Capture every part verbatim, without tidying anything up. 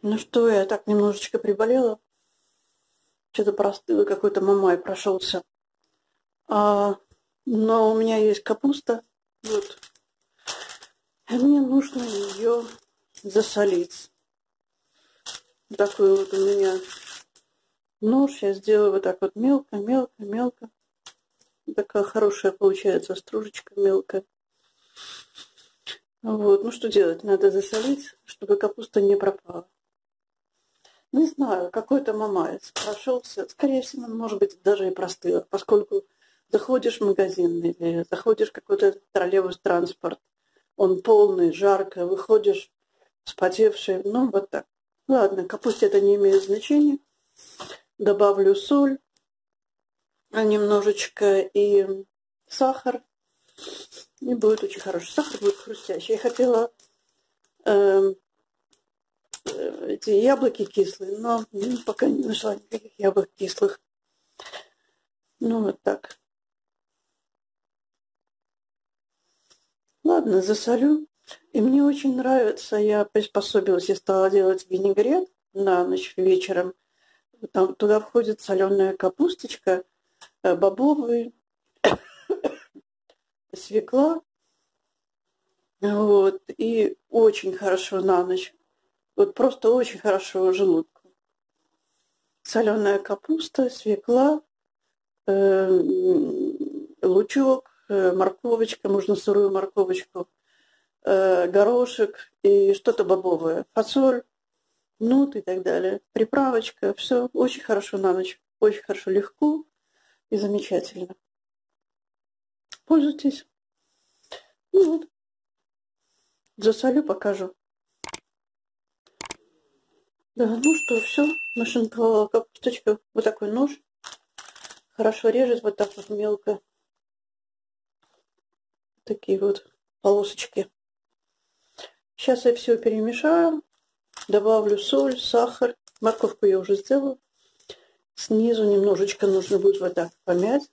Ну что, я так немножечко приболела. Что-то простыла, какой-то мамай прошелся. А, но у меня есть капуста. Вот. И мне нужно ее засолить. Такой вот у меня нож. Я сделаю вот так вот мелко, мелко, мелко. Такая хорошая получается стружечка мелкая. Вот. Ну что делать? Надо засолить, чтобы капуста не пропала. Не знаю, какой-то мамаец прошелся. Скорее всего, может быть, даже и простыла, поскольку заходишь в магазин или заходишь в какой-то троллейбус транспорт, он полный, жарко, выходишь вспотевший, ну вот так. Ладно, капусте это не имеет значения. Добавлю соль, немножечко и сахар. И будет очень хороший. Сахар будет хрустящий. Я хотела э, эти яблоки кислые, но ну, пока не нашла никаких яблок кислых. Ну вот так. Ладно, засолю. И мне очень нравится, я приспособилась, я стала делать винегрет на ночь вечером. Там, туда входит соленая капусточка, бобовый, свекла. Вот, и очень хорошо на ночь. Вот просто очень хорошо желудку. Соленая капуста, свекла, э, лучок, э, морковочка, можно сырую морковочку, э, горошек и что-то бобовое, фасоль, нут и так далее. Приправочка, все очень хорошо на ночь, очень хорошо, легко и замечательно. Пользуйтесь. Ну вот. Засолю, покажу. Да, ну что, все. Нашинковала капусточка. Вот такой нож. Хорошо режет вот так вот мелко. Такие вот полосочки. Сейчас я все перемешаю. Добавлю соль, сахар. Морковку я уже сделала. Снизу немножечко нужно будет вот так помять.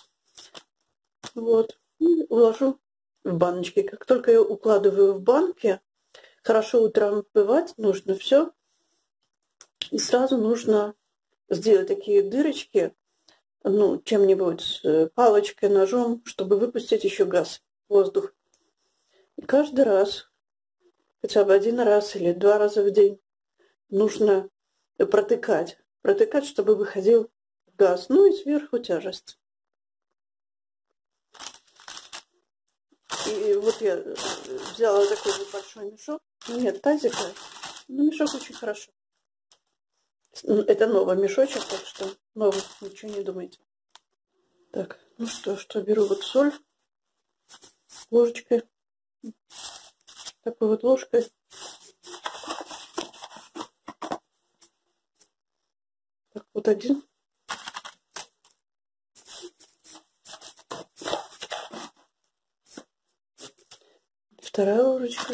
Вот. И уложу в баночки. Как только я укладываю в банки, хорошо утрамбовать нужно все. И сразу нужно сделать такие дырочки, ну, чем-нибудь, палочкой, ножом, чтобы выпустить еще газ, воздух. И каждый раз, хотя бы один раз или два раза в день, нужно протыкать. Протыкать, чтобы выходил газ. Ну и сверху тяжесть. И вот я взяла такой вот большой мешок. Ну, нет, тазика. Но мешок очень хорошо. Это новый мешочек, так что новый, ничего не думайте. Так, ну что, что беру вот соль ложечкой. Такой вот ложкой. Так, вот один. Вторая ложечка.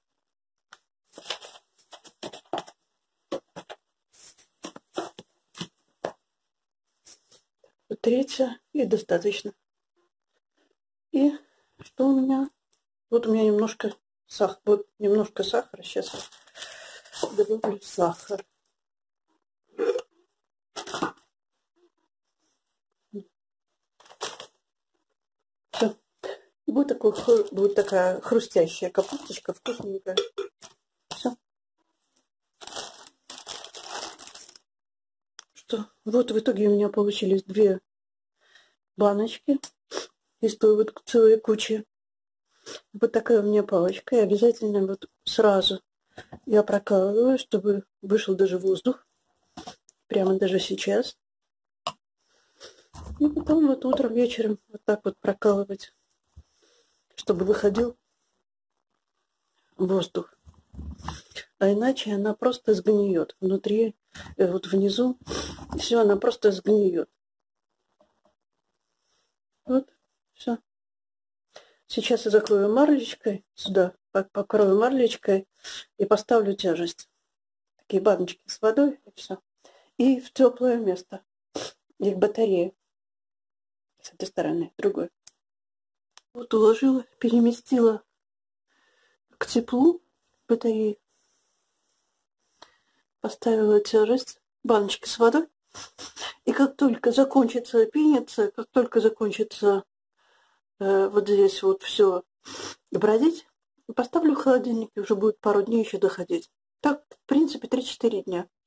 Вот третья. И достаточно. И что у меня? Вот у меня немножко сахара. Вот немножко сахара. Сейчас я добавлю сахар. Все. Будет, такой, будет такая хрустящая капусточка, вкусненькая. Все. Что? Вот в итоге у меня получились две баночки из той вот целой кучи. Вот такая у меня палочка. И обязательно вот сразу я прокалываю, чтобы вышел даже воздух. Прямо даже сейчас. И потом вот утром, вечером вот так вот прокалывать, чтобы выходил воздух. А иначе она просто сгниет внутри, вот внизу. Все, она просто сгниет. Вот, все. Сейчас я закрою марлечкой сюда, покрою марлечкой и поставлю тяжесть. Такие баночки с водой и все. И в теплое место. И к батарее. С этой стороны, другой. Вот уложила, переместила к теплу батареи. Поставила тяжесть, баночки с водой. И как только закончится пениться, как только закончится э, вот здесь вот все бродить, поставлю в холодильник, и уже будет пару дней еще доходить. Так, в принципе, три-четыре дня.